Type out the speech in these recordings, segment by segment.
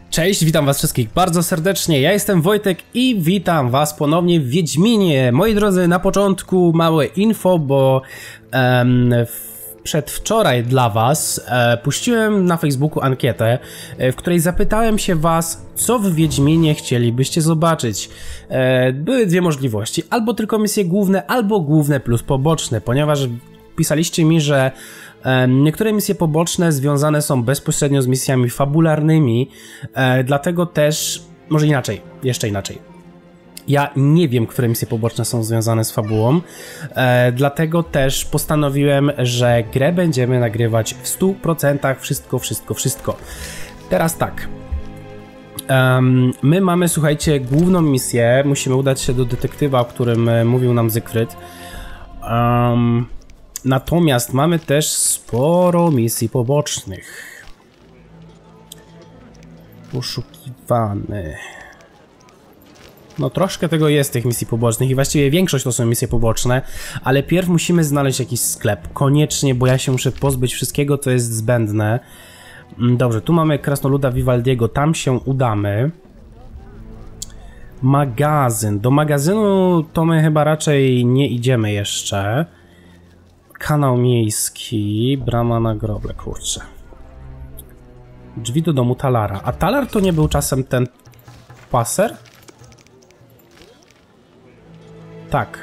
Cześć, witam was wszystkich bardzo serdecznie, ja jestem Wojtek i witam was ponownie w Wiedźminie. Moi drodzy, na początku małe info, bo przedwczoraj dla was puściłem na Facebooku ankietę, w której zapytałem się was, co w Wiedźminie chcielibyście zobaczyć. Były dwie możliwości, albo tylko misje główne, albo główne plus poboczne, ponieważ pisaliście mi, że niektóre misje poboczne związane są bezpośrednio z misjami fabularnymi, dlatego też, może inaczej, jeszcze inaczej. Ja nie wiem, które misje poboczne są związane z fabułą, dlatego też postanowiłem, że grę będziemy nagrywać w 100%, wszystko. Teraz tak. My mamy, słuchajcie, główną misję, musimy udać się do detektywa, o którym mówił nam Zygfryd. Natomiast mamy też sporo misji pobocznych. Poszukiwany. No troszkę tego jest, tych misji pobocznych i właściwie większość to są misje poboczne, ale pierw musimy znaleźć jakiś sklep. Koniecznie, bo ja się muszę pozbyć wszystkiego, co jest zbędne. Dobrze, tu mamy krasnoluda Vivaldiego, tam się udamy. Magazyn. Do magazynu to my chyba raczej nie idziemy jeszcze. Kanał miejski, brama na groble, kurczę. Drzwi do domu Talara. A Talar to nie był czasem ten paser? Tak.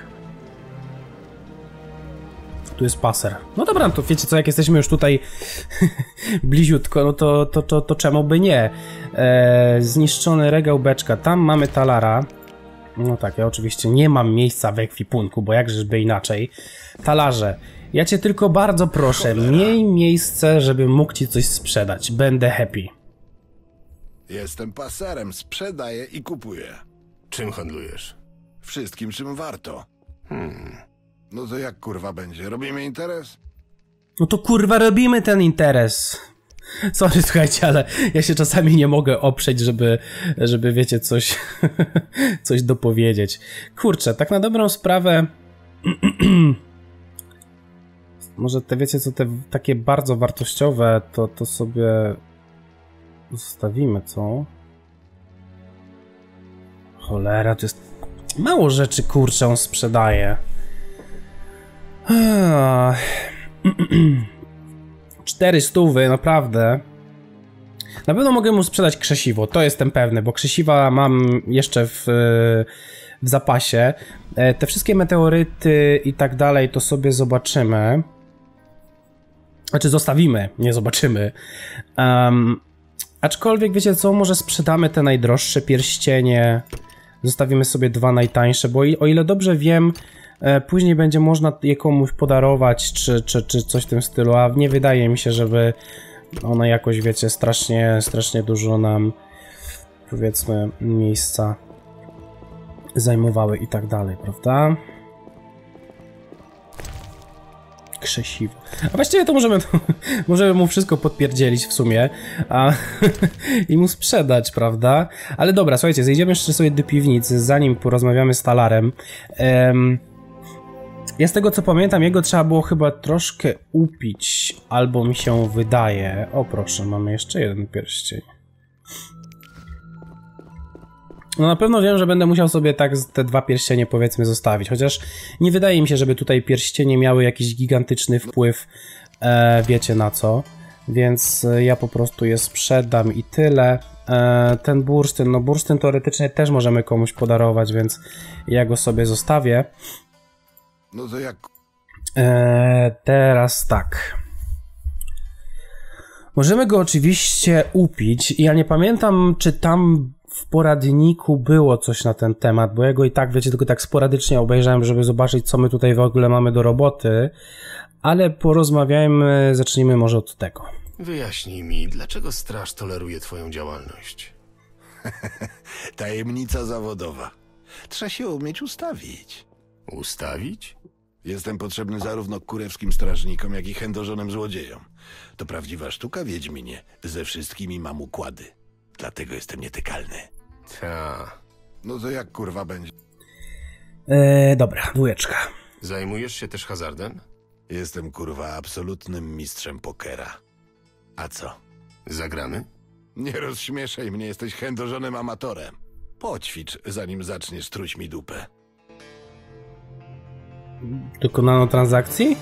Tu jest paser. No dobra, to wiecie co, jak jesteśmy już tutaj bliziutko, no to czemu by nie? Zniszczony regał beczka. Tam mamy Talara. No tak, ja oczywiście nie mam miejsca w ekwipunku, bo jakżeby inaczej. Talarze, ja cię tylko bardzo proszę, miej miejsce, żebym mógł ci coś sprzedać. Będę happy. Jestem paserem, sprzedaję i kupuję. Czym handlujesz? Wszystkim, czym warto. No to jak kurwa będzie? Robimy interes? No to kurwa robimy ten interes. Sorry, słuchajcie, ale ja się czasami nie mogę oprzeć, żeby wiecie, coś coś dopowiedzieć. Kurczę, tak na dobrą sprawę może te, wiecie co, te takie bardzo wartościowe, to sobie zostawimy, co? Cholera, to jest mało rzeczy, kurczę, on sprzedaje. 400, naprawdę. Na pewno mogę mu sprzedać krzesiwo, to jestem pewny, bo krzesiwa mam jeszcze w zapasie. Te wszystkie meteoryty i tak dalej to sobie zobaczymy. Znaczy zostawimy, nie zobaczymy. Aczkolwiek wiecie co, może sprzedamy te najdroższe pierścienie. Zostawimy sobie dwa najtańsze, bo o ile dobrze wiem, później będzie można je komuś podarować, czy coś w tym stylu, a nie wydaje mi się, żeby one jakoś, wiecie, strasznie dużo nam, powiedzmy, miejsca zajmowały i tak dalej, prawda? Krzesiwo. A właściwie to możemy mu wszystko podpierdzielić w sumie i mu sprzedać, prawda? Ale dobra, słuchajcie, zejdziemy jeszcze sobie do piwnicy, zanim porozmawiamy z Talarem. Ja z tego co pamiętam, jego trzeba było chyba troszkę upić, albo mi się wydaje. O proszę, mamy jeszcze jeden pierścień. No na pewno wiem, że będę musiał sobie tak te dwa pierścienie, powiedzmy, zostawić, chociaż nie wydaje mi się, żeby tutaj pierścienie miały jakiś gigantyczny wpływ, wiecie na co, więc ja po prostu je sprzedam i tyle. Ten bursztyn, no bursztyn teoretycznie też możemy komuś podarować, więc ja go sobie zostawię. No to jak... Teraz tak. Możemy go oczywiście upić. Ja nie pamiętam, czy tam w poradniku było coś na ten temat, bo ja go i tak, wiecie, tylko tak sporadycznie obejrzałem, żeby zobaczyć, co my tutaj w ogóle mamy do roboty. Ale porozmawiajmy, zacznijmy może od tego. Wyjaśnij mi, dlaczego straż toleruje twoją działalność? Tajemnica zawodowa. Trzeba się umieć ustawić. Ustawić? Jestem potrzebny zarówno kurewskim strażnikom, jak i chędożonym złodziejom. To prawdziwa sztuka, Wiedźminie. Ze wszystkimi mam układy. Dlatego jestem nietykalny. Ta. No to jak kurwa będzie? Dobra, dwójeczka. Zajmujesz się też hazardem? Jestem kurwa absolutnym mistrzem pokera. A co? Zagramy? Nie rozśmieszaj mnie, jesteś chędożonym amatorem. Poćwicz, zanim zaczniesz truć mi dupę. Dokonano transakcji?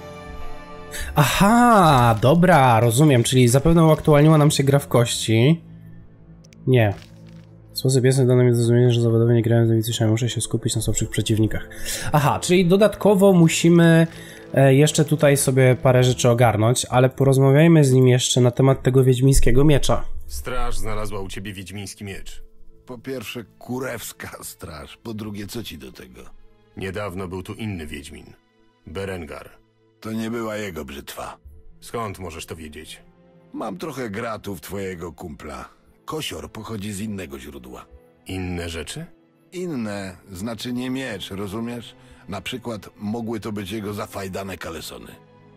Aha, dobra, rozumiem, czyli zapewne uaktualniła nam się gra w kości. Nie. Sposób jasny dano mi do zrozumienia, że zawodowo nie grałem z Nowicjuszami, muszę się skupić na słabszych przeciwnikach. Aha, czyli dodatkowo musimy jeszcze tutaj sobie parę rzeczy ogarnąć, ale porozmawiajmy z nim jeszcze na temat tego wiedźmińskiego miecza. Straż znalazła u ciebie wiedźmiński miecz. Po pierwsze, kurewska straż. Po drugie, co ci do tego? Niedawno był tu inny wiedźmin. Berengar. To nie była jego brzytwa. Skąd możesz to wiedzieć? Mam trochę gratów twojego kumpla. Kosior pochodzi z innego źródła. Inne rzeczy? Inne znaczy nie miecz, rozumiesz? Na przykład mogły to być jego zafajdane kalesony.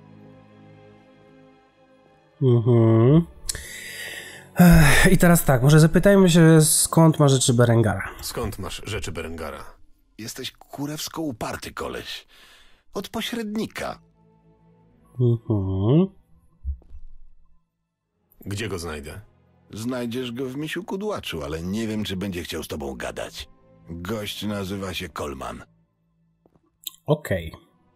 I teraz tak, może zapytajmy się, skąd ma rzeczy Berengara. Skąd masz rzeczy Berengara? Jesteś kurewsko uparty koleś. Od pośrednika. Gdzie go znajdę? Znajdziesz go w misiu kudłaczu, ale nie wiem, czy będzie chciał z tobą gadać. Gość nazywa się Coleman. Okej.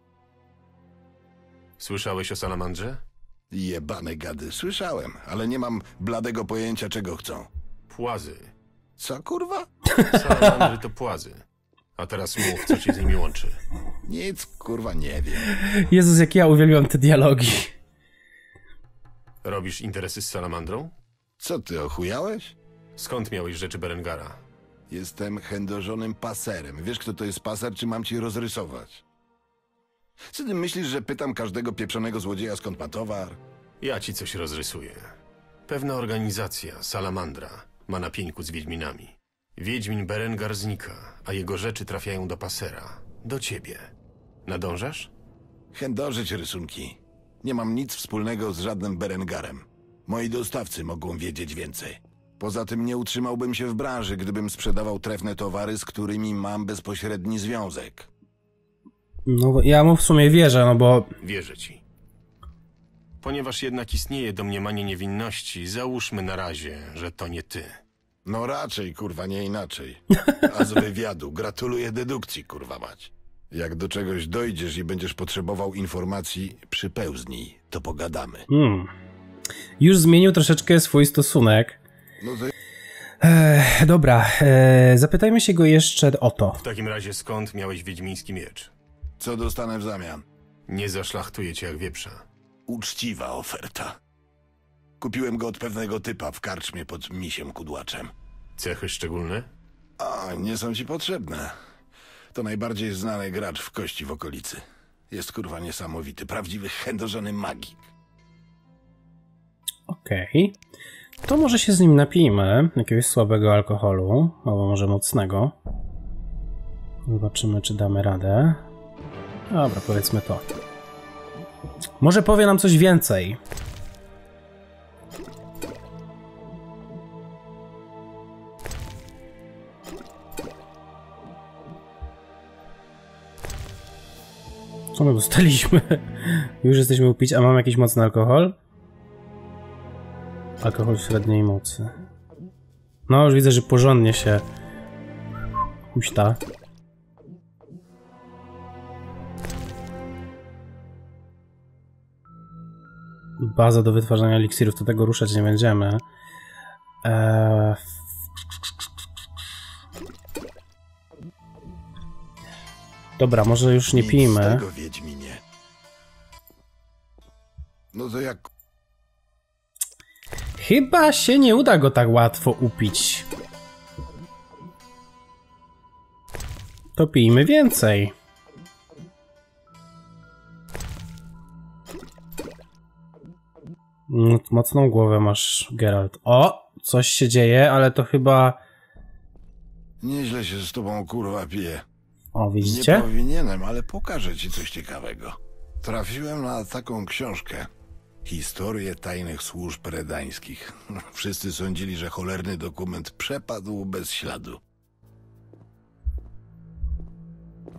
Słyszałeś o salamandrze? Jebane gady, słyszałem, ale nie mam bladego pojęcia, czego chcą. Płazy. Co, kurwa? Salamandry to płazy. A teraz mów, co cię z nimi łączy. Nic, kurwa, nie wiem. Jezus, jak ja uwielbiam te dialogi. Robisz interesy z salamandrą? Co ty, ochujałeś? Skąd miałeś rzeczy Berengara? Jestem chędożonym paserem. Wiesz, kto to jest paser, czy mam ci rozrysować? Co ty myślisz, że pytam każdego pieprzonego złodzieja, skąd ma towar? Ja ci coś rozrysuję. Pewna organizacja, Salamandra, ma na pieńku z wiedźminami. Wiedźmin Berengar znika, a jego rzeczy trafiają do pasera. Do ciebie. Nadążasz? Chędożyć rysunki. Nie mam nic wspólnego z żadnym Berengarem. Moi dostawcy mogą wiedzieć więcej. Poza tym nie utrzymałbym się w branży, gdybym sprzedawał trefne towary, z którymi mam bezpośredni związek. No ja mu w sumie wierzę, no bo... Wierzę ci. Ponieważ jednak istnieje domniemanie niewinności, załóżmy na razie, że to nie ty. No raczej, kurwa, nie inaczej. A z wywiadu gratuluję dedukcji, kurwa mać. Jak do czegoś dojdziesz i będziesz potrzebował informacji, przypełznij, to pogadamy. Już zmienił troszeczkę swój stosunek. No to... Dobra, zapytajmy się go jeszcze o to. W takim razie skąd miałeś wiedźmiński miecz? Co dostanę w zamian? Nie zaszlachtuję cię jak wieprza. Uczciwa oferta. Kupiłem go od pewnego typa w karczmie pod misiem kudłaczem. Cechy szczególne? A, nie są ci potrzebne. To najbardziej znany gracz w kości w okolicy. Jest kurwa niesamowity, prawdziwy chędożony magik. Okej. To może się z nim napijmy. Jakiegoś słabego alkoholu, albo może mocnego. Zobaczymy, czy damy radę. Dobra, powiedzmy to. Może powie nam coś więcej. Co my dostaliśmy? Już jesteśmy upić, a mam jakiś mocny alkohol? Alkohol średniej mocy. No, już widzę, że porządnie się huśta. Baza do wytwarzania eliksirów, to tego ruszać nie będziemy. Dobra, może już nie pijmy. Nic z tego, Wiedźminie. No to jak... Chyba się nie uda go tak łatwo upić. To pijmy więcej. Mocną głowę masz, Geralt. O! Coś się dzieje, ale to chyba... Nieźle się z tobą, kurwa, pije. O, widzicie? Nie powinienem, ale pokażę ci coś ciekawego. Trafiłem na taką książkę. Historię tajnych służb redańskich. Wszyscy sądzili, że cholerny dokument przepadł bez śladu.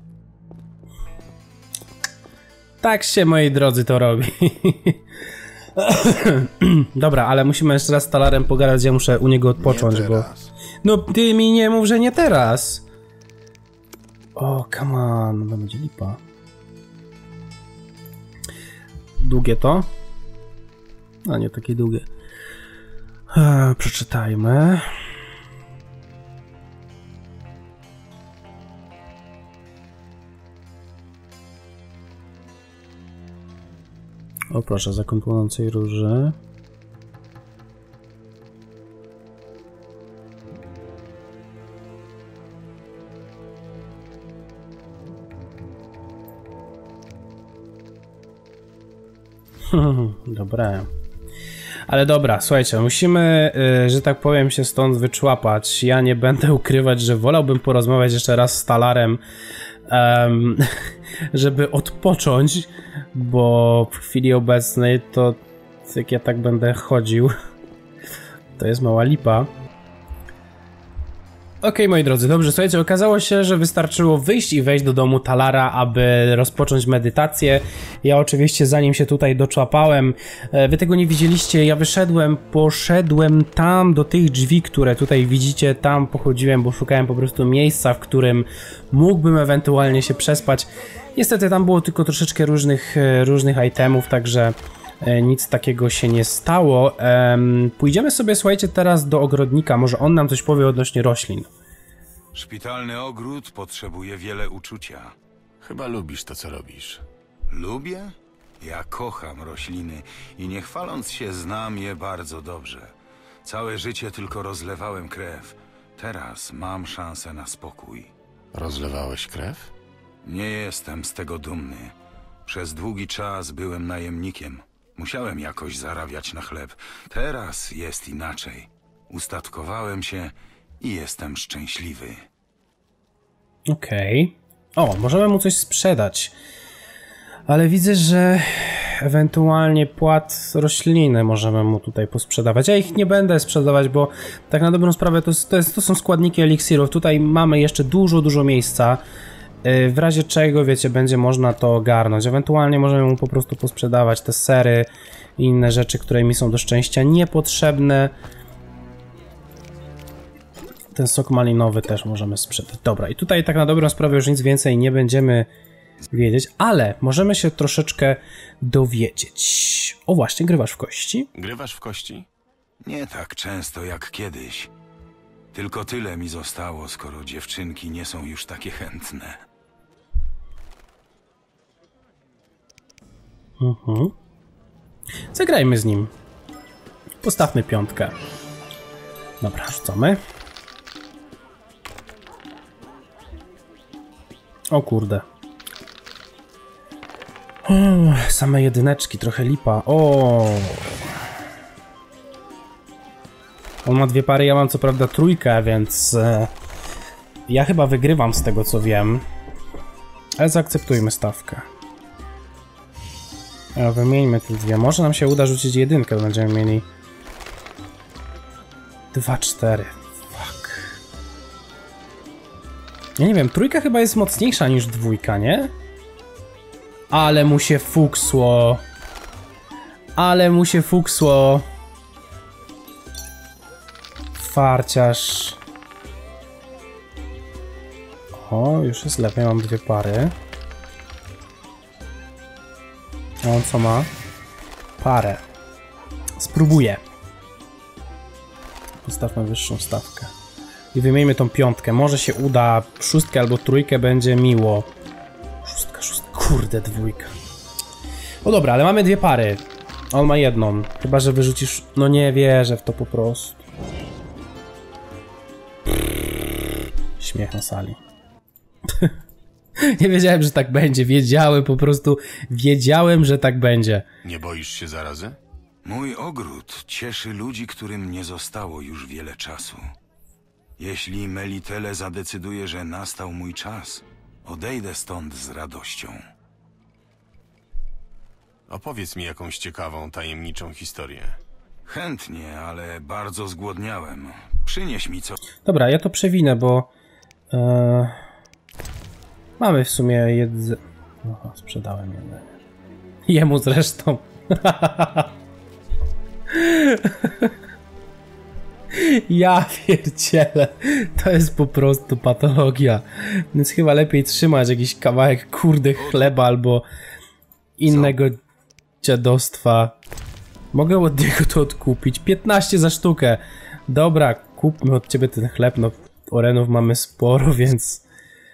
Tak się, moi drodzy, to robi. Dobra, ale musimy jeszcze raz z Talarem pogadać, ja muszę u niego odpocząć, bo... No ty mi nie mów, że nie teraz! O, come on, no będzie lipa. Długie to? A nie takie długie. Przeczytajmy. O proszę, zakon płonącej róży. Dobre. Ale dobra, słuchajcie, musimy, że tak powiem, się stąd wyczłapać. Ja nie będę ukrywać, że wolałbym porozmawiać jeszcze raz z Talarem, żeby odpocząć, bo w chwili obecnej to jak ja tak będę chodził, to jest mała lipa. Okej, moi drodzy, dobrze, słuchajcie, okazało się, że wystarczyło wyjść i wejść do domu Talara, aby rozpocząć medytację. Ja oczywiście zanim się tutaj doczłapałem, wy tego nie widzieliście, ja wyszedłem, poszedłem tam do tych drzwi, które tutaj widzicie, tam pochodziłem, bo szukałem po prostu miejsca, w którym mógłbym ewentualnie się przespać. Niestety tam było tylko troszeczkę różnych itemów, także nic takiego się nie stało. Pójdziemy sobie, słuchajcie, teraz do ogrodnika. Może on nam coś powie odnośnie roślin. Szpitalny ogród potrzebuje wiele uczucia. Chyba lubisz to, co robisz. Lubię? Ja kocham rośliny i nie chwaląc się, znam je bardzo dobrze. Całe życie tylko rozlewałem krew. Teraz mam szansę na spokój. Rozlewałeś krew? Nie jestem z tego dumny. Przez długi czas byłem najemnikiem. Musiałem jakoś zarabiać na chleb. Teraz jest inaczej. Ustatkowałem się i jestem szczęśliwy. Okej. O, możemy mu coś sprzedać. Ale widzę, że ewentualnie płat rośliny możemy mu tutaj posprzedawać. Ja ich nie będę sprzedawać, bo tak na dobrą sprawę to są składniki eliksirów. Tutaj mamy jeszcze dużo miejsca. W razie czego, wiecie, będzie można to ogarnąć. Ewentualnie możemy mu po prostu posprzedawać te sery i inne rzeczy, które mi są do szczęścia niepotrzebne. Ten sok malinowy też możemy sprzedać. Dobra, i tutaj tak na dobrą sprawę już nic więcej nie będziemy wiedzieć, ale możemy się troszeczkę dowiedzieć. O właśnie, grywasz w kości? Grywasz w kości? Nie tak często jak kiedyś. Tylko tyle mi zostało, skoro dziewczynki nie są już takie chętne. Zagrajmy z nim. Postawmy 5. Dobra, rzucamy. O kurde. O, same jedyneczki, trochę lipa. O. On ma 2 pary, ja mam co prawda 3, więc ja chyba wygrywam z tego, co wiem. Ale zaakceptujmy stawkę. Wymieńmy te 2. Może nam się uda rzucić 1, będziemy mieli 2, 4. Fuck. Ja nie wiem, 3 chyba jest mocniejsza niż 2, nie? Ale mu się fuksło. Ale mu się fuksło. Farciarz. O, już jest lepiej, mam 2 pary. A on co ma? Parę. Spróbuję. Postawmy wyższą stawkę. I wymieńmy tą 5. Może się uda. 6 albo 3 będzie miło. 6. Kurde, 2. No dobra, ale mamy 2 pary. On ma 1. Chyba że wyrzucisz... No nie wierzę w to po prostu. Śmiech na sali. Nie wiedziałem, że tak będzie. Wiedziałem po prostu. Wiedziałem, że tak będzie. Nie boisz się zarazy? Mój ogród cieszy ludzi, którym nie zostało już wiele czasu. Jeśli Melitele zadecyduje, że nastał mój czas, odejdę stąd z radością. Opowiedz mi jakąś ciekawą, tajemniczą historię. Chętnie, ale bardzo zgłodniałem. Przynieś mi coś. Dobra, ja to przewinę, bo... mamy w sumie jedzenie... Sprzedałem jedzenie. Jemu zresztą. Ja pierdzielę, to jest po prostu patologia. Więc chyba lepiej trzymać jakiś kawałek kurde chleba albo innego dziadostwa. Mogę od niego to odkupić. 15 za sztukę. Dobra, kupmy od ciebie ten chleb. No, orenów mamy sporo, więc...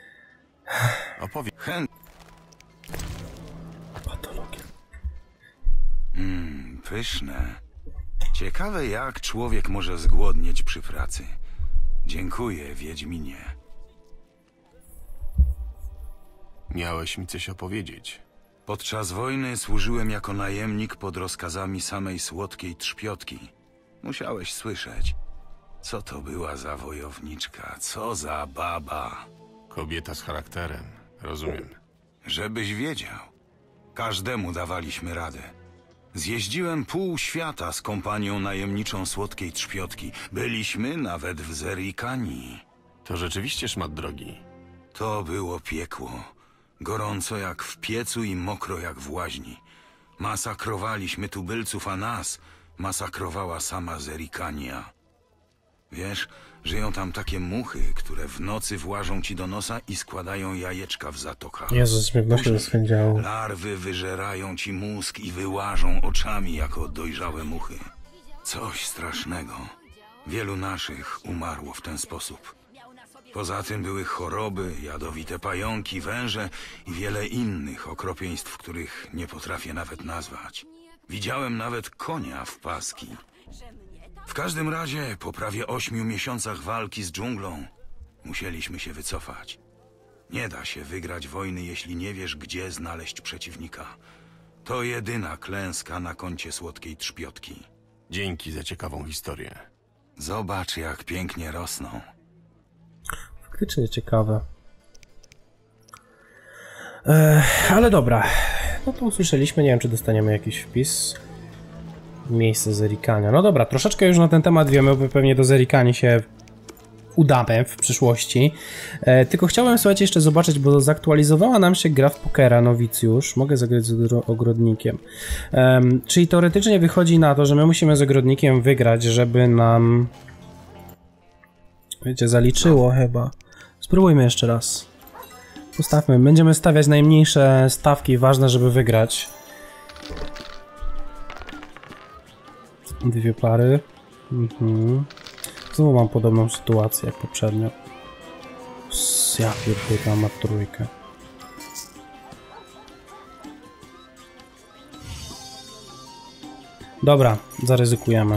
Patologia. Pyszne. Ciekawe, jak człowiek może zgłodnieć przy pracy. Dziękuję, Wiedźminie. Miałeś mi coś opowiedzieć. Podczas wojny służyłem jako najemnik pod rozkazami samej słodkiej trzpiotki. Musiałeś słyszeć. Co to była za wojowniczka? Co za baba? Kobieta z charakterem, rozumiem. Żebyś wiedział. Każdemu dawaliśmy radę. Zjeździłem pół świata z kompanią najemniczą słodkiej trzpiotki. Byliśmy nawet w Zerikanii. To rzeczywiście szmat drogi. To było piekło. Gorąco jak w piecu i mokro jak w łaźni. Masakrowaliśmy tubylców, a nas masakrowała sama Zerikania. Wiesz, żyją tam takie muchy, które w nocy włażą ci do nosa i składają jajeczka w zatokach. Jezus, mnie w nosie rozpędziało. Larwy wyżerają ci mózg i wyłażą oczami jako dojrzałe muchy. Coś strasznego. Wielu naszych umarło w ten sposób. Poza tym były choroby, jadowite pająki, węże i wiele innych okropieństw, których nie potrafię nawet nazwać. Widziałem nawet konia w paski. W każdym razie, po prawie 8 miesiącach walki z dżunglą, musieliśmy się wycofać. Nie da się wygrać wojny, jeśli nie wiesz, gdzie znaleźć przeciwnika. To jedyna klęska na koncie słodkiej trzpiotki. Dzięki za ciekawą historię. Zobacz, jak pięknie rosną. Faktycznie ciekawe. Ale dobra. No to usłyszeliśmy, nie wiem, czy dostaniemy jakiś wpis. Miejsce Zerikania. No dobra, troszeczkę już na ten temat wiemy, bo pewnie do Zerikanii się udamy w przyszłości. Tylko chciałem, słuchajcie, jeszcze zobaczyć, bo zaktualizowała nam się gra w pokera Nowicjusz. Mogę zagrać z ogrodnikiem. Czyli teoretycznie wychodzi na to, że my musimy z ogrodnikiem wygrać, żeby nam... Wiecie, zaliczyło chyba. Spróbujmy jeszcze raz. Postawmy. Będziemy stawiać najmniejsze stawki, ważne, żeby wygrać. 2 plary. Znowu mam podobną sytuację jak poprzednio. Ja pierdolę, ma trójkę. Dobra, zaryzykujemy.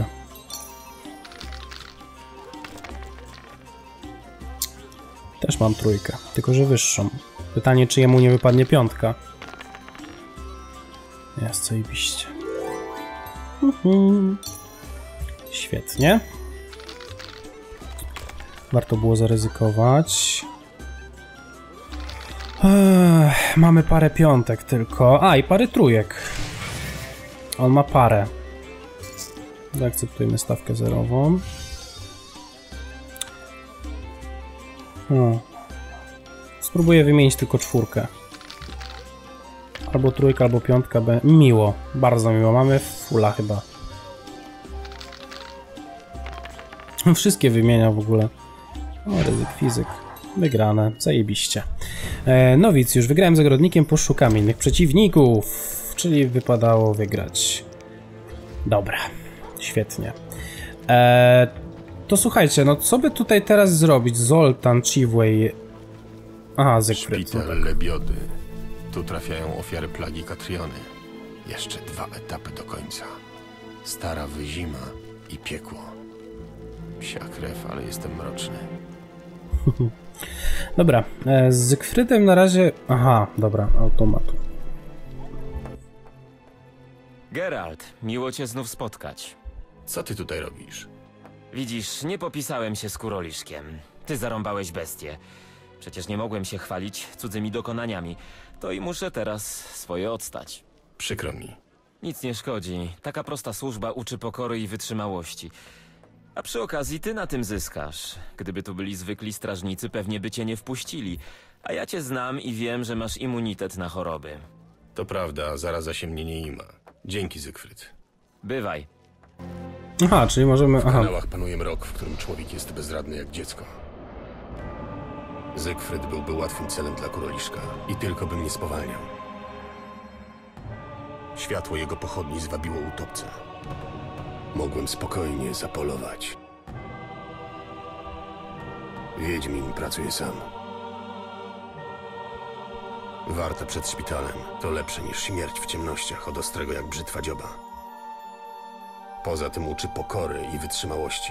Też mam trójkę, tylko że wyższą. Pytanie, czy jemu nie wypadnie 5. Jest zajebiście. Świetnie. Warto było zaryzykować. Mamy parę 5 tylko. A, i parę 3. On ma parę. Zaakceptujmy stawkę zerową. Spróbuję wymienić tylko 4. Albo 3, albo 5. Miło, bardzo miło. Mamy fulla chyba. Wszystkie wymieniał w ogóle. O, ryzyk fizyk. Wygrane, zajebiście. Nowicjusz, wygrałem z ogrodnikiem, poszukam innych przeciwników. Czyli wypadało wygrać. Dobra, świetnie. To słuchajcie, no co by tutaj teraz zrobić? Zoltan, Chiway... Aha, Zygfryd. Szpital Lebiody. Tu trafiają ofiary plagi Katriony. Jeszcze 2 etapy do końca. Stara wyzima i piekło. Psia krew, ale jestem mroczny. Dobra, z Zygfrydem na razie... Aha, dobra, automatu. Geralt, miło cię znów spotkać. Co ty tutaj robisz? Widzisz, nie popisałem się z Kuroliszkiem. Ty zarąbałeś bestię. Przecież nie mogłem się chwalić cudzymi dokonaniami. To i muszę teraz swoje odstać. Przykro mi. Nic nie szkodzi. Taka prosta służba uczy pokory i wytrzymałości. A przy okazji ty na tym zyskasz. Gdyby tu byli zwykli strażnicy, pewnie by cię nie wpuścili. A ja cię znam i wiem, że masz immunitet na choroby. To prawda, zaraza się mnie nie ima. Dzięki, Zygfryd. Bywaj. Aha, czyli możemy... W Aha. kanałach panuje mrok, w którym człowiek jest bezradny jak dziecko. Zygfryd byłby łatwym celem dla kuroliszka i tylko by mnie spowalniał. Światło jego pochodni zwabiło utopcę. Mogłem spokojnie zapolować. Wiedźmin pracuje sam. Warta przed szpitalem to lepsze niż śmierć w ciemnościach od ostrego jak brzytwa dzioba. Poza tym uczy pokory i wytrzymałości.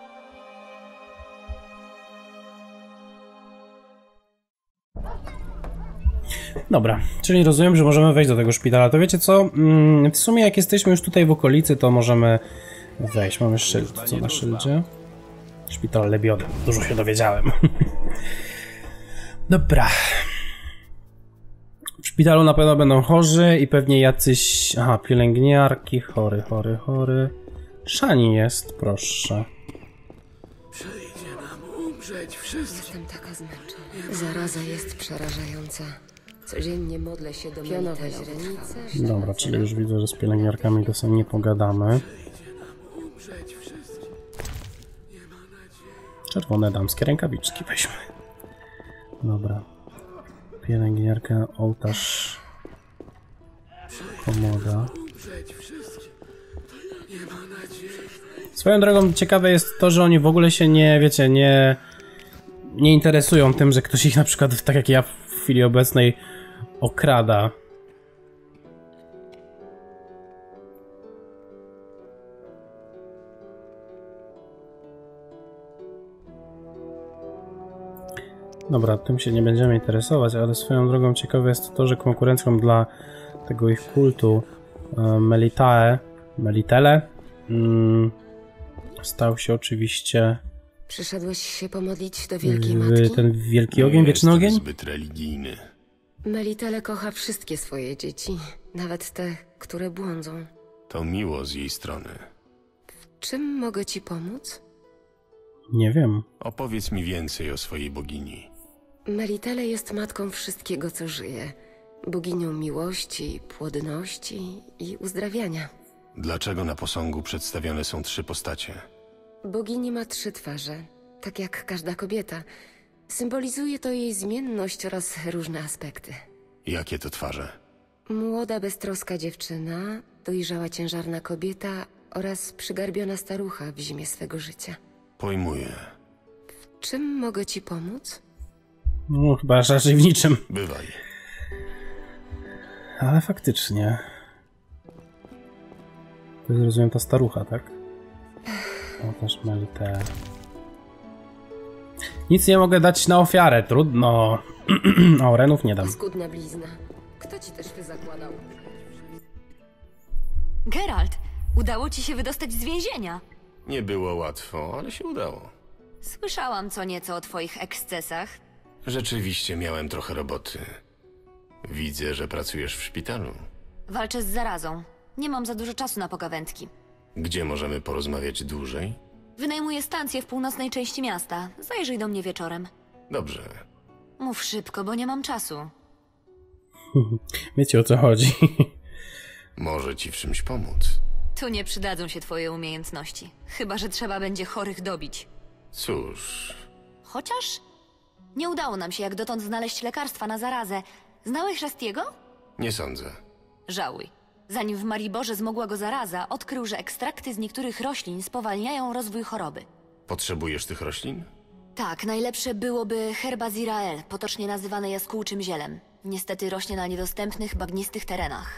Dobra, czyli rozumiem, że możemy wejść do tego szpitala. To wiecie co? W sumie jak jesteśmy już tutaj w okolicy, to możemy wejść. Mamy szyld. Co na szyldzie? Szpital Lebiody. Dużo się dowiedziałem. Dobra. W szpitalu na pewno będą chorzy i pewnie jacyś... Aha, pielęgniarki. Chory. Szani jest, proszę. Przyjdzie nam umrzeć wszyscy. Jestem taka zmęczona. Zaraza jest przerażająca. Codziennie modlę się do pionowe źrenice. Dobra, czyli już widzę, że z pielęgniarkami to sobie nie pogadamy. Umrzeć wszyscy. Nie ma nadziei. Czerwone damskie rękawiczki weźmy. Dobra. Pielęgniarka, ołtarz, komoda. Umrzeć wszyscy. Nie ma nadziei. Swoją drogą ciekawe jest to, że oni w ogóle się nie, wiecie, nie interesują tym, że ktoś ich na przykład, tak jak ja w chwili obecnej, okrada. Dobra, tym się nie będziemy interesować, ale swoją drogą ciekawe jest to, że konkurencją dla tego ich kultu Melitele stał się oczywiście Przyszedłeś się pomodlić do Wielkiej Matki? ten wielki ogień, wieczny Jestem ogień? zbyt religijny. Melitele kocha wszystkie swoje dzieci, nawet te, które błądzą. To miło z jej strony. Czym mogę ci pomóc? Nie wiem. Opowiedz mi więcej o swojej bogini. Melitele jest matką wszystkiego, co żyje. Boginią miłości, płodności i uzdrawiania. Dlaczego na posągu przedstawione są 3 postacie? Bogini ma 3 twarze, tak jak każda kobieta. Symbolizuje to jej zmienność oraz różne aspekty. Jakie to twarze? Młoda, beztroska dziewczyna, dojrzała ciężarna kobieta oraz przygarbiona starucha w zimie swego życia. Pojmuję. Czym mogę ci pomóc? No chyba raczej w niczym. Bywaj. Ale faktycznie. To jest, rozumiem, ta starucha, tak? O, też Melitele. Nic nie mogę dać na ofiarę, trudno. O, renów nie dam. Skudna blizna. Kto ci te szwy zakładał? Geralt, udało ci się wydostać z więzienia. Nie było łatwo, ale się udało. Słyszałam co nieco o twoich ekscesach. Rzeczywiście miałem trochę roboty. Widzę, że pracujesz w szpitalu. Walczę z zarazą. Nie mam za dużo czasu na pogawędki. Gdzie możemy porozmawiać dłużej? Wynajmuję stację w północnej części miasta. Zajrzyj do mnie wieczorem. Dobrze. Mów szybko, bo nie mam czasu. Wiecie, o co chodzi. Może ci w czymś pomóc. Tu nie przydadzą się twoje umiejętności. Chyba że trzeba będzie chorych dobić. Cóż, Chociaż nie udało nam się jak dotąd znaleźć lekarstwa na zarazę. Znałeś Restiego? nie sądzę. Żałuj. Zanim w Mariborze zmogła go zaraza, odkrył, że ekstrakty z niektórych roślin spowalniają rozwój choroby. Potrzebujesz tych roślin? Tak, najlepsze byłoby herba zirael, potocznie nazywane jaskółczym zielem. Niestety rośnie na niedostępnych, bagnistych terenach.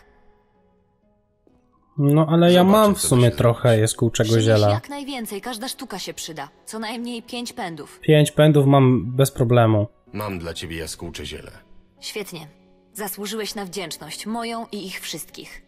No, ale ja Zobaczę, mam w co sumie da się trochę zrobić. jaskółczego Przynieś ziela. jak najwięcej, każda sztuka się przyda. Co najmniej 5 pędów. 5 pędów mam bez problemu. Mam dla ciebie jaskółcze ziele. Świetnie. Zasłużyłeś na wdzięczność, moją i ich wszystkich.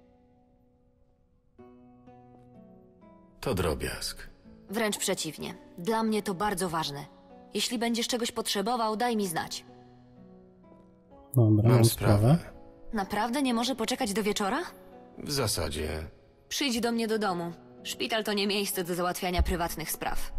To drobiazg. Wręcz przeciwnie. Dla mnie to bardzo ważne. Jeśli będziesz czegoś potrzebował, daj mi znać. Dobra, Mam mam sprawę. Naprawdę nie może poczekać do wieczora? W zasadzie Przyjdź do mnie do domu. Szpital to nie miejsce do załatwiania prywatnych spraw.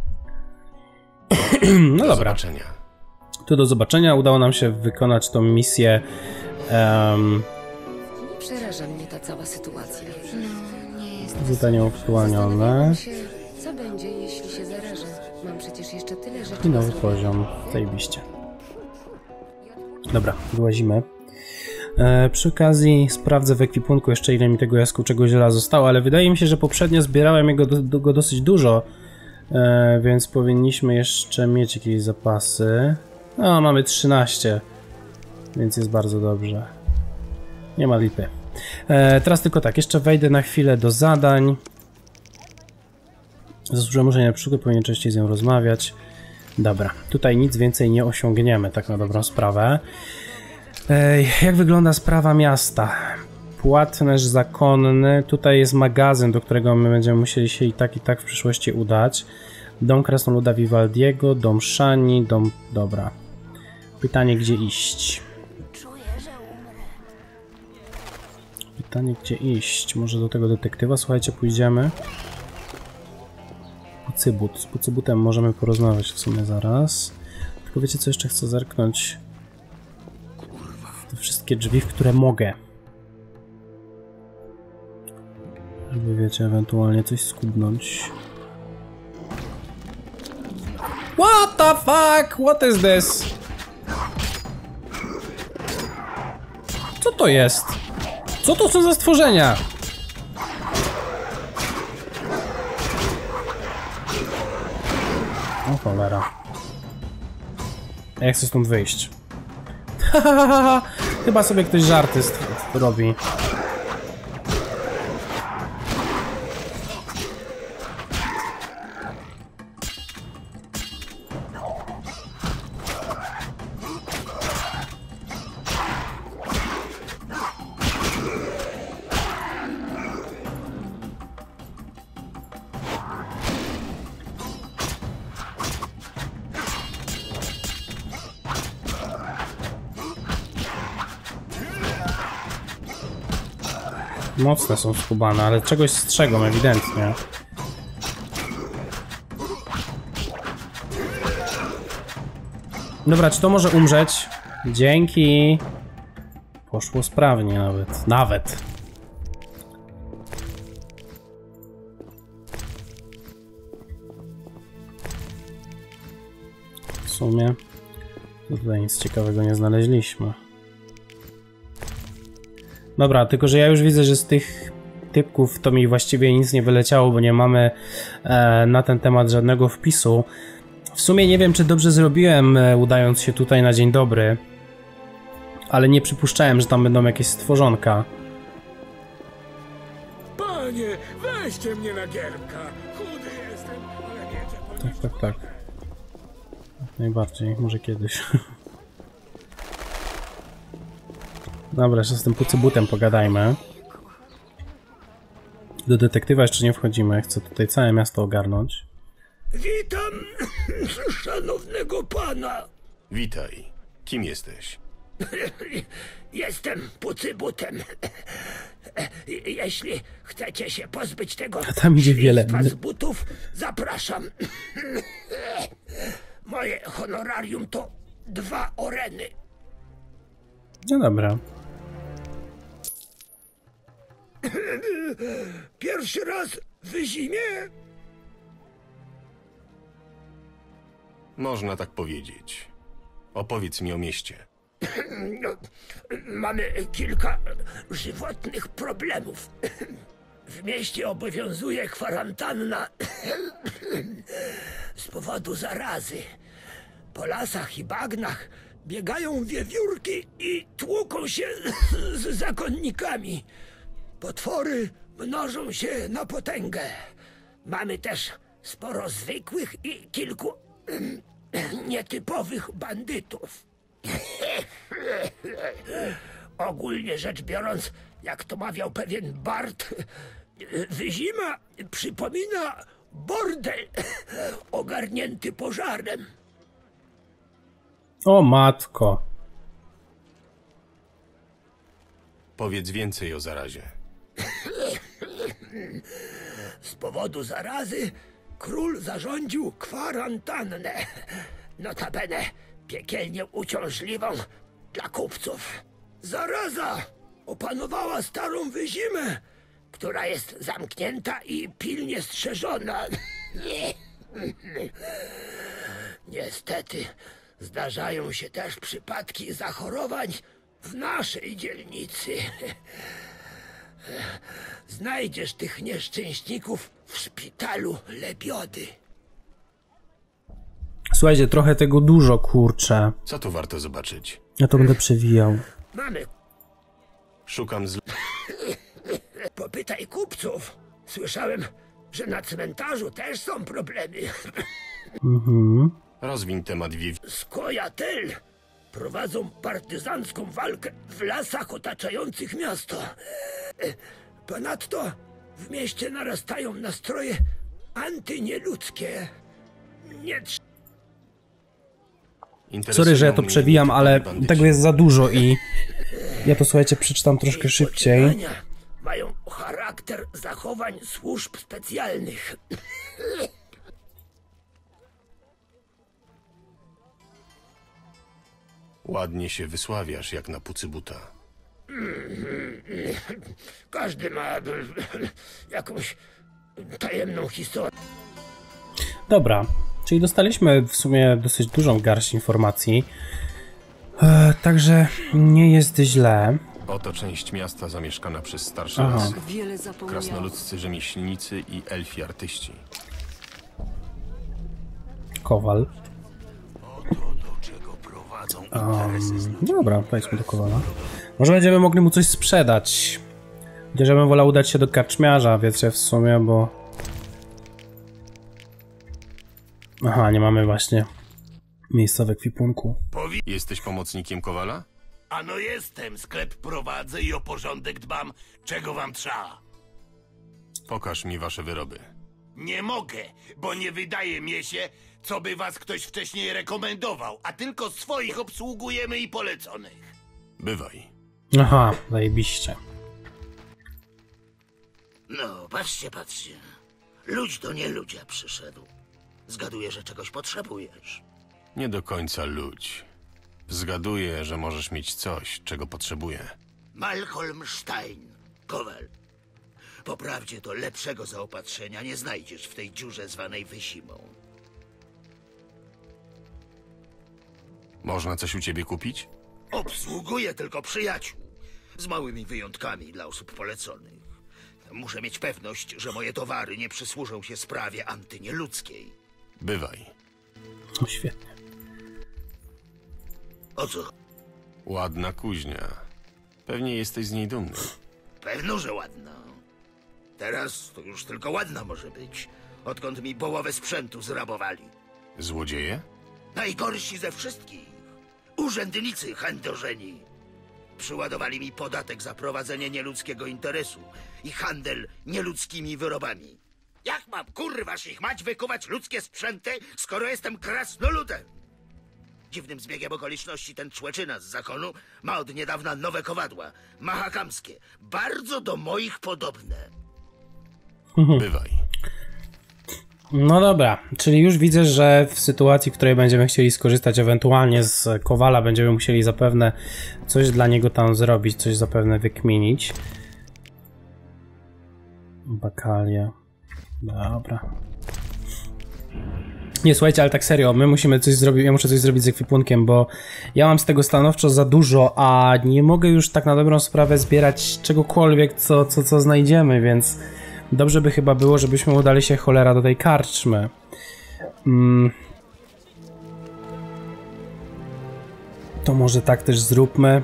No do dobra. zobaczenia. Tu do zobaczenia. Udało nam się wykonać tą misję Przeraża mnie ta cała sytuacja. No, nie jest. Zadanie uaktualnione. Zastanawiam się, co będzie, jeśli się zarażę. Mam przecież jeszcze tyle rzeczy. I do nowy zrobienia. poziom. Zajebiście. Dobra, wyłazimy. Przy okazji sprawdzę w ekwipunku jeszcze, ile mi tego jaskółczego ziela zostało, ale wydaje mi się, że poprzednio zbierałem go dosyć dużo, więc powinniśmy jeszcze mieć jakieś zapasy. No, mamy 13, więc jest bardzo dobrze. Nie ma lipy. Teraz tylko tak, jeszcze wejdę na chwilę do zadań. Zasłużyłem może na przykład, powinien częściej z nią rozmawiać. Dobra, tutaj nic więcej nie osiągniemy, tak na dobrą sprawę. Jak wygląda sprawa miasta? Płatnerz zakonny. Tutaj jest magazyn, do którego my będziemy musieli się i tak w przyszłości udać. Dom krasnoluda Vivaldiego, dom Shani, dom... Dobra. Pytanie, gdzie iść? Pytanie, gdzie iść? Może do tego detektywa? Słuchajcie, pójdziemy. Pucybut. Z Pucybutem możemy porozmawiać w sumie zaraz. Tylko wiecie, co jeszcze chcę zerknąć? Te wszystkie drzwi, w które mogę. Żeby, wiecie, ewentualnie coś skubnąć. What the fuck? What is this? Co to jest? Co to są za stworzenia? O cholera. Jak chcę stąd wyjść? Chyba sobie ktoś żarty robi. Mocne są skubane, ale czegoś strzegą ewidentnie. Dobra, czy to może umrzeć? Dzięki. Poszło sprawnie nawet. W sumie tutaj nic ciekawego nie znaleźliśmy. Dobra, tylko że ja już widzę, że z tych typków to mi właściwie nic nie wyleciało, bo nie mamy na ten temat żadnego wpisu. W sumie nie wiem, czy dobrze zrobiłem, udając się tutaj na dzień dobry, ale nie przypuszczałem, że tam będą jakieś stworzonka. Panie, weźcie mnie na gierka. Chudy jestem, ale wiecie, Tak. Najbardziej, może kiedyś. Dobra, jeszcze z tym Pucybutem pogadajmy. Do detektywa jeszcze nie wchodzimy, chcę tutaj całe miasto ogarnąć. Witam szanownego pana. Witaj. Kim jesteś? Jestem Pucybutem. Jeśli chcecie się pozbyć tego A tam idzie wiele. świństwa z butów, zapraszam. Moje honorarium to 2 oreny. No dobra. Pierwszy raz w zimie? Można tak powiedzieć. Opowiedz mi o mieście. Mamy kilka żywotnych problemów. W mieście obowiązuje kwarantanna z powodu zarazy. Po lasach i bagnach biegają wiewiórki i tłuką się z zakonnikami. Potwory mnożą się na potęgę. Mamy też sporo zwykłych i kilku nietypowych bandytów. Ogólnie rzecz biorąc, jak to mawiał pewien Bart, Wyzima przypomina bordel ogarnięty pożarem. O matko. Powiedz więcej o zarazie. Z powodu zarazy król zarządził kwarantannę. Notabene piekielnie uciążliwą dla kupców. Zaraza opanowała starą wyzimę, która jest zamknięta i pilnie strzeżona. Niestety zdarzają się też przypadki zachorowań w naszej dzielnicy. Znajdziesz tych nieszczęśników w szpitalu Lebiody. Słuchajcie, trochę tego dużo, kurczę. Co tu warto zobaczyć? Ja to będę przewijał. Mamy. Szukam Popytaj kupców. Słyszałem, że na cmentarzu też są problemy. Rozwiń temat Skojatel prowadzą partyzancką walkę w lasach otaczających miasto. Ponadto w mieście narastają nastroje antynieludzkie. Sorry, że ja to przewijam, ale tego jest za dużo i ja to, słuchajcie, przeczytam troszkę szybciej. Mają charakter zachowań służb specjalnych. Ładnie się wysławiasz, jak na pucybuta. Każdy ma jakąś tajemną historię. Dobra, czyli dostaliśmy w sumie dosyć dużą garść informacji. Także nie jest źle. Oto część miasta zamieszkana przez starsze rasy. Krasnoludzcy rzemieślnicy i elfi artyści. Kowal. Dobra, pojedźmy do Kowala. Może będziemy mogli mu coś sprzedać. Chociaż ja bym wolał udać się do karczmiarza, wiecie, w sumie, bo... Aha, nie mamy właśnie miejsca w ekwipunku. Jesteś pomocnikiem Kowala? Ano jestem, sklep prowadzę i o porządek dbam. Czego wam trzeba? Pokaż mi wasze wyroby. Nie mogę, bo nie wydaje mi się, co by was ktoś wcześniej rekomendował, a tylko swoich obsługujemy i poleconych. Bywaj. Aha, zajebiście. No, patrzcie. Ludź do nieludzia przyszedł. Zgaduję, że czegoś potrzebujesz. Nie do końca ludź. Zgaduję, że możesz mieć coś, czego potrzebuję. Malcolm Stein, Kowal. Poprawdzie to lepszego zaopatrzenia nie znajdziesz w tej dziurze zwanej Wyzimą. Można coś u ciebie kupić? Obsługuję tylko przyjaciół. Z małymi wyjątkami dla osób poleconych. Muszę mieć pewność, że moje towary nie przysłużą się sprawie antynieludzkiej. Bywaj. O, świetnie. O co? Ładna kuźnia. Pewnie jesteś z niej dumny. Pewno, że ładna. Teraz to już tylko ładna może być, odkąd mi połowę sprzętu zrabowali. Złodzieje? Najgorsi ze wszystkich. Urzędnicy chędożeni. Przyładowali mi podatek za prowadzenie nieludzkiego interesu i handel nieludzkimi wyrobami. Jak mam, kurwa, ich mać wykuwać ludzkie sprzęty, skoro jestem krasnoludem? Dziwnym zbiegiem okoliczności ten człeczyna z zakonu ma od niedawna nowe kowadła, mahakamskie, bardzo do moich podobne. Bywaj. No dobra, czyli już widzę, że w sytuacji, w której będziemy chcieli skorzystać ewentualnie z Kowala, będziemy musieli zapewne coś dla niego tam zrobić, coś zapewne wykminić. Bakalia. Dobra. Nie, słuchajcie, ale tak serio, my musimy coś zrobić, ja muszę coś zrobić z ekwipunkiem, bo ja mam z tego stanowczo za dużo, a nie mogę już tak na dobrą sprawę zbierać czegokolwiek, co znajdziemy, więc dobrze by chyba było, żebyśmy udali się, cholera, do tej karczmy. To może tak też zróbmy.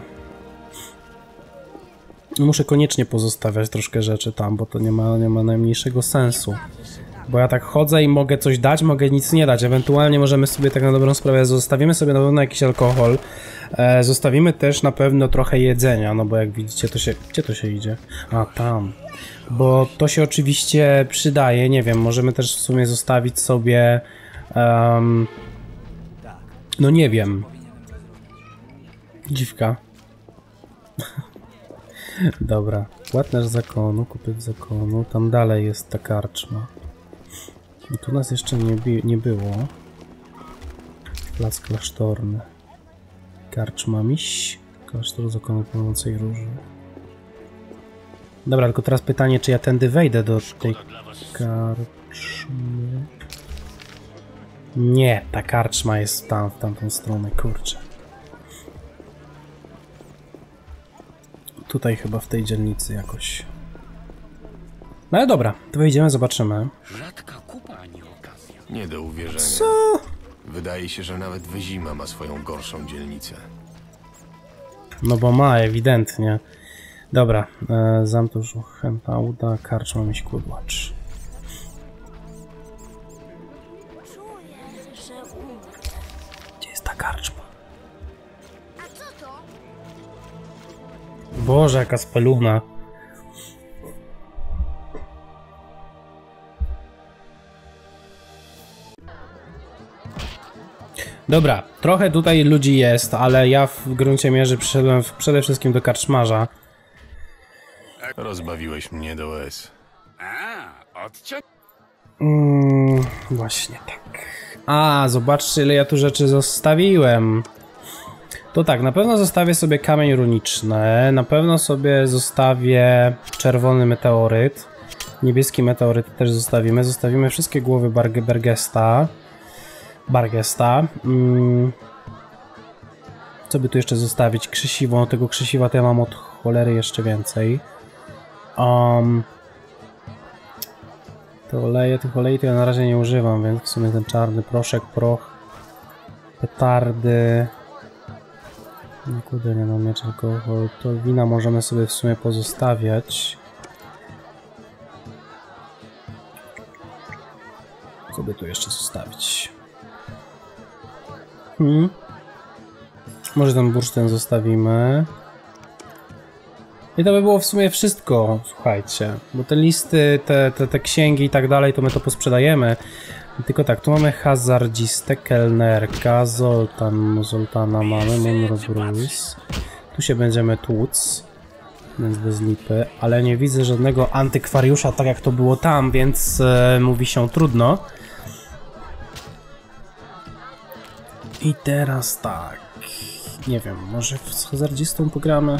Muszę koniecznie pozostawiać troszkę rzeczy tam, bo to nie ma najmniejszego sensu. Bo ja tak chodzę i mogę coś dać, mogę nic nie dać. Ewentualnie możemy sobie tak na dobrą sprawę, zostawimy sobie na pewno jakiś alkohol. Zostawimy też na pewno trochę jedzenia, no bo jak widzicie to się... Gdzie to się idzie? A, tam. Bo to się oczywiście przydaje, nie wiem, możemy też w sumie zostawić sobie... no nie wiem. Dziwka. Dobra. Płatnerz zakonu, kupiec zakonu. Tam dalej jest ta karczma. I tu nas jeszcze nie było. Plac klasztorny. Karczma miś. Klasztor zakonu płonącej róży. Dobra, tylko teraz pytanie, czy ja tędy wejdę do tej karczmy? Nie, ta karczma jest tam, w tamtą stronę, kurczę. Tutaj chyba w tej dzielnicy jakoś. No ale dobra, to wejdziemy, zobaczymy. Rzadka kupa, a nie okazja. Nie do uwierzenia. Co? Wydaje się, że nawet Wyzima ma swoją gorszą dzielnicę. No bo ma, ewidentnie. Dobra, Zamtusz Hempauda, karczma Miśkudłacz. Gdzie jest ta karczma? Boże, jaka speluna. Dobra, trochę tutaj ludzi jest, ale ja w gruncie mierzy przyszedłem przede wszystkim do karczmarza. Rozbawiłeś mnie do łez. Właśnie tak. A, zobaczcie, ile ja tu rzeczy zostawiłem. To tak, na pewno zostawię sobie kamień runiczny, na pewno sobie zostawię czerwony meteoryt, niebieski meteoryt też zostawimy, zostawimy wszystkie głowy Bargesta. Co by tu jeszcze zostawić? Krzesiwo, no tego krzesiwa to ja mam od cholery jeszcze więcej. Tych olei to ja na razie nie używam, więc w sumie ten czarny proszek, proch, petardy. No kurde, nie mam miecz alkohol. To wina możemy sobie w sumie pozostawiać. Co by tu jeszcze zostawić? Może ten bursztyn zostawimy. I to by było w sumie wszystko, słuchajcie. Bo te listy, te księgi i tak dalej, to my to posprzedajemy. Tylko tak, tu mamy hazardzistę, kelnerka, Zoltana mamy, Monroe Bruce. Tu się będziemy tłuc, więc bez lipy, ale nie widzę żadnego antykwariusza, tak jak to było tam, więc mówi się trudno. I teraz tak, nie wiem, może z hazardzistą pogramy?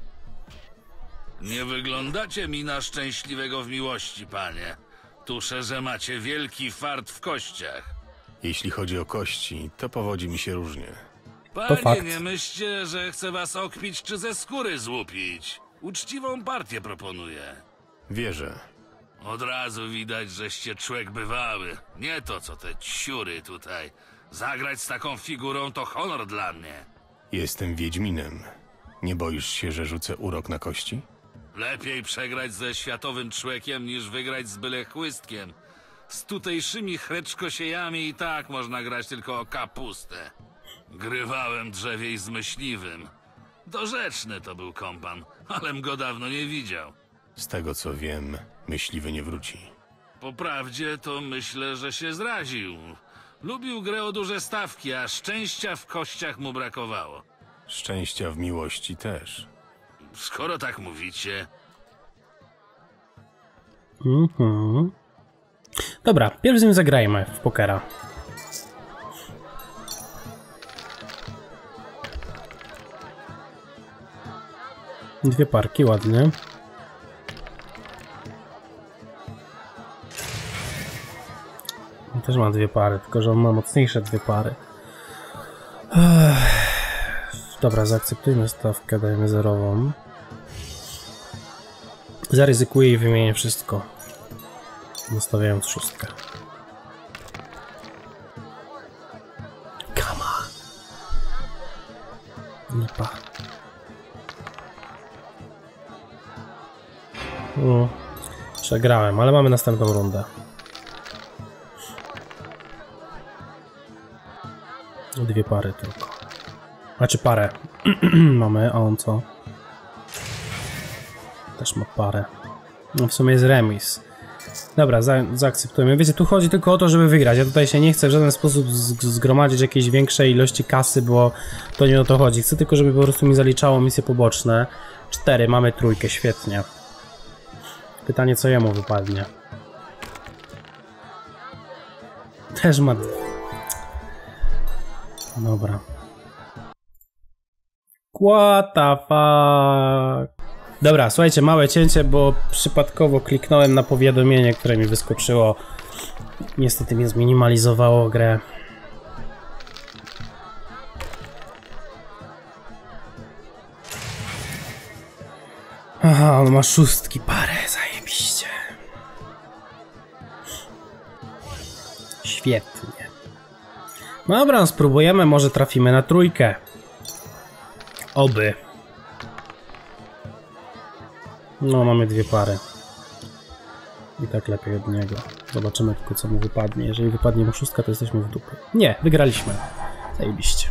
Nie wyglądacie mi na szczęśliwego w miłości, panie. Tuszę, że macie wielki fart w kościach. Jeśli chodzi o kości, to powodzi mi się różnie. To Panie, fakt. nie myślcie, że chcę was okpić czy ze skóry złupić. Uczciwą partię proponuję. Wierzę. Od razu widać, żeście człek bywały. Nie to, co te ciury tutaj. Zagrać z taką figurą to honor dla mnie. Jestem Wiedźminem. Nie boisz się, że rzucę urok na kości? Lepiej przegrać ze światowym człekiem, niż wygrać z byle chłystkiem. Z tutejszymi chreczkosiejami i tak można grać tylko o kapustę. Grywałem drzewiej z myśliwym. Dorzeczny to był kompan, alem go dawno nie widział. Z tego co wiem, myśliwy nie wróci. Po prawdzie to myślę, że się zraził. Lubił grę o duże stawki, a szczęścia w kościach mu brakowało. Szczęścia w miłości też. Skoro tak mówicie... Dobra, pierwszy z nim zagrajmy w pokera. Dwie parki, ładnie. On też ma dwie pary, tylko że on ma mocniejsze dwie pary. Dobra, zaakceptujmy stawkę, dajmy zerową. Zaryzykuję i wymienię wszystko, zostawiając szóstkę. Come on. Lipa. Przegrałem, ale mamy następną rundę. Dwie pary tylko. Znaczy parę. Mamy, a on co? Też ma parę. No w sumie jest remis. Dobra, zaakceptujemy. Wiecie, tu chodzi tylko o to, żeby wygrać. Ja tutaj się nie chcę w żaden sposób zgromadzić jakiejś większej ilości kasy, bo to nie o to chodzi. Chcę tylko, żeby po prostu mi zaliczało misje poboczne. 4, mamy trójkę, świetnie. Pytanie, co jemu wypadnie. Też ma... Dobra. What the fuck? Dobra, słuchajcie, małe cięcie, bo przypadkowo kliknąłem na powiadomienie, które mi wyskoczyło. Niestety mi zminimalizowało grę. Aha, on ma szóstki parę, zajebiście. Świetnie. Dobra, no spróbujemy, może trafimy na trójkę. Oby. No, mamy dwie pary. I tak lepiej od niego. Zobaczymy tylko, co mu wypadnie. Jeżeli wypadnie mu szóstka, to jesteśmy w dupie. Nie, wygraliśmy. Zajebiście.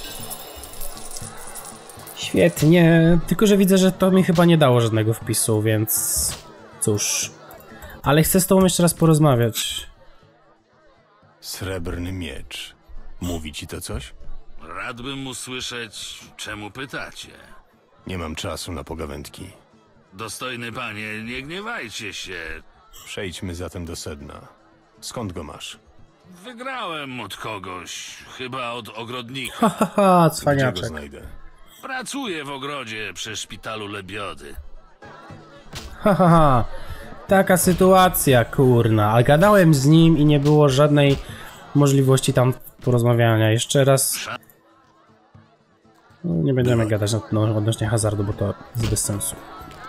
Świetnie. Tylko, że widzę, że to mi chyba nie dało żadnego wpisu, więc... Cóż. Ale chcę z tobą jeszcze raz porozmawiać. Srebrny miecz. Mówi ci to coś? Radbym usłyszeć, czemu pytacie. Nie mam czasu na pogawędki. Dostojny panie, nie gniewajcie się. Przejdźmy zatem do sedna. Skąd go masz? Wygrałem od kogoś, chyba od ogrodnika. Haha, Gdzie go cwaniaczek. znajdę? Pracuję w ogrodzie przy szpitalu Lebiody. Hahaha. Taka sytuacja, kurna. A gadałem z nim i nie było żadnej możliwości tam porozmawiania. Jeszcze raz... No, nie będziemy gadać odnośnie hazardu, bo to jest bez sensu.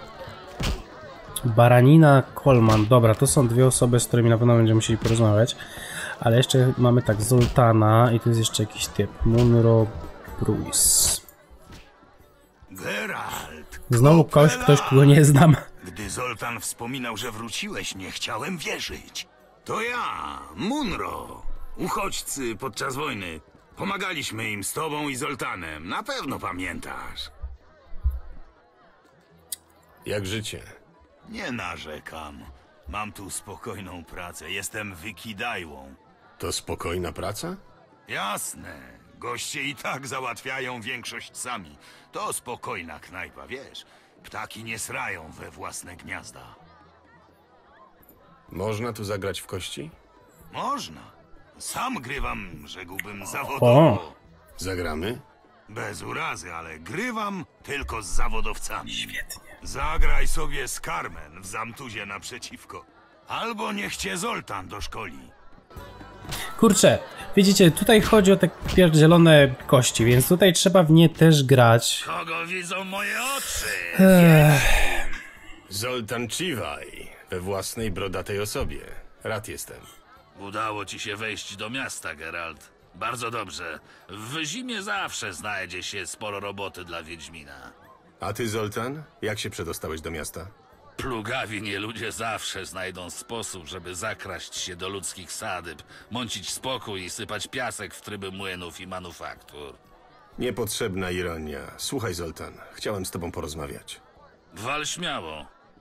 Baranina, Coleman. Dobra, to są dwie osoby, z którymi na pewno będziemy musieli porozmawiać. Ale jeszcze mamy tak Zoltana i tu jest jeszcze jakiś typ. Munro Bruce. Geralt! Znowu ktoś, kogo nie znam. Gdy Zoltan wspominał, że wróciłeś, nie chciałem wierzyć. To ja, Munro. Uchodźcy podczas wojny. Pomagaliśmy im z tobą i Zoltanem. Na pewno pamiętasz. Jak życie? Nie narzekam. Mam tu spokojną pracę. Jestem wykidajłą. To spokojna praca? Jasne. Goście i tak załatwiają większość sami. To spokojna knajpa, wiesz. Ptaki nie srają we własne gniazda. Można tu zagrać w kości? Można. Sam grywam, rzekłbym, zawodowo. Zagramy? Bez urazy, ale grywam tylko z zawodowcami. Świetnie. Zagraj sobie z Carmen w Zamtuzie naprzeciwko. Albo niech cię Zoltan doszkoli. Kurczę, widzicie, tutaj chodzi o te pierdzielone kości, więc tutaj trzeba w nie też grać. Kogo widzą moje oczy? Zoltan Chivaj, we własnej brodatej osobie. Rad jestem. Udało ci się wejść do miasta, Geralt. Bardzo dobrze. W zimie zawsze znajdzie się sporo roboty dla Wiedźmina. A ty, Zoltan? Jak się przedostałeś do miasta? Plugawi nie ludzie zawsze znajdą sposób, żeby zakraść się do ludzkich sadyb, mącić spokój i sypać piasek w tryby młynów i manufaktur. Niepotrzebna ironia. Słuchaj, Zoltan, chciałem z tobą porozmawiać. Wal śmiało.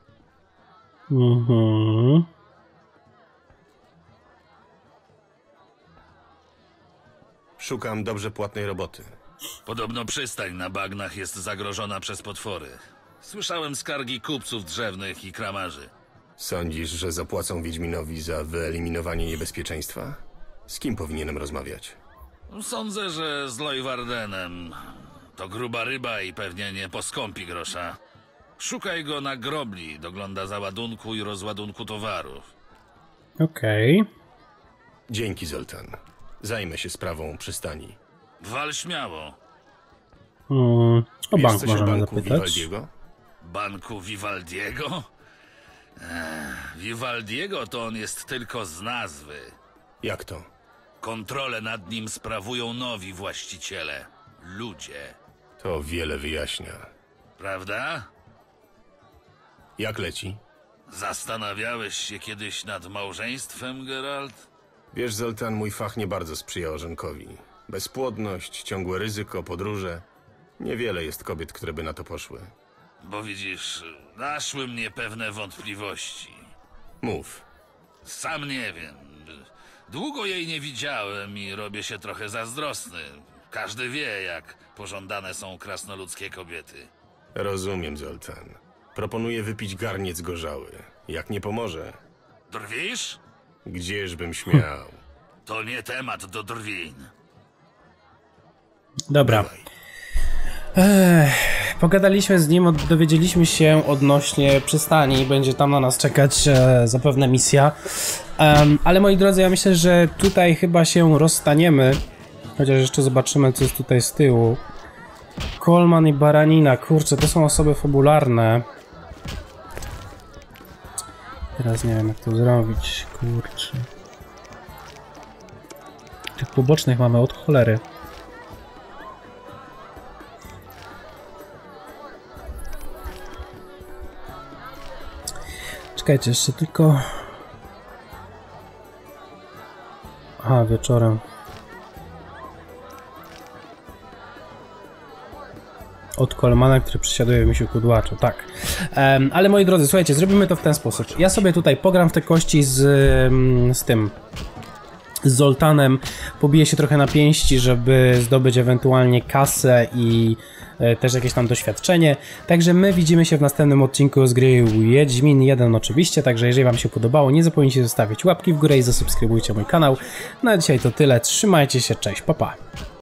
Szukam dobrze płatnej roboty. Podobno przystań na bagnach jest zagrożona przez potwory. Słyszałem skargi kupców drzewnych i kramarzy. Sądzisz, że zapłacą Wiedźminowi za wyeliminowanie niebezpieczeństwa? Z kim powinienem rozmawiać? Sądzę, że z Lojwardenem. To gruba ryba i pewnie nie poskąpi grosza. Szukaj go na grobli, dogląda załadunku i rozładunku towarów. Okej. Dzięki, Zoltan. Zajmę się sprawą przystani. Wal śmiało. O Wiesz bank coś o możemy banku zapytać. Vivaldiego? Banku Vivaldiego? Vivaldiego to on jest tylko z nazwy. Jak to? Kontrolę nad nim sprawują nowi właściciele. Ludzie. To wiele wyjaśnia. Prawda? Jak leci? Zastanawiałeś się kiedyś nad małżeństwem, Geralt? Wiesz, Zoltan, mój fach nie bardzo sprzyja orzenkowi. Bezpłodność, ciągłe ryzyko, podróże. Niewiele jest kobiet, które by na to poszły. Bo widzisz, naszły mnie pewne wątpliwości. Mów. Sam nie wiem. Długo jej nie widziałem i robię się trochę zazdrosny. Każdy wie, jak pożądane są krasnoludzkie kobiety. Rozumiem, Zoltan. Proponuję wypić garniec gorzały. Jak nie pomoże, Drwisz? gdzieżbym śmiał. To nie temat do drwin. Dobra. pogadaliśmy z nim, dowiedzieliśmy się odnośnie przystani, będzie tam na nas czekać zapewne misja. Ale moi drodzy, ja myślę, że tutaj chyba się rozstaniemy. Chociaż jeszcze zobaczymy, co jest tutaj z tyłu. Coleman i Baranina, kurczę, to są osoby fabularne. Teraz nie wiem, jak to zrobić, kurczę. Tych pobocznych mamy od cholery. Czekajcie, jeszcze tylko... Aha, wieczorem. Od Colemana, który przesiaduje misiu kudłaczu, tak. Ale moi drodzy, słuchajcie, zrobimy to w ten sposób. Ja sobie tutaj pogram w te kości z Zoltanem, pobiję się trochę na pięści, żeby zdobyć ewentualnie kasę i też jakieś tam doświadczenie. Także my widzimy się w następnym odcinku z gry Wiedźmin 1 oczywiście, także jeżeli wam się podobało, nie zapomnijcie zostawić łapki w górę i zasubskrybujcie mój kanał. Na dzisiaj to tyle, trzymajcie się, cześć, pa pa.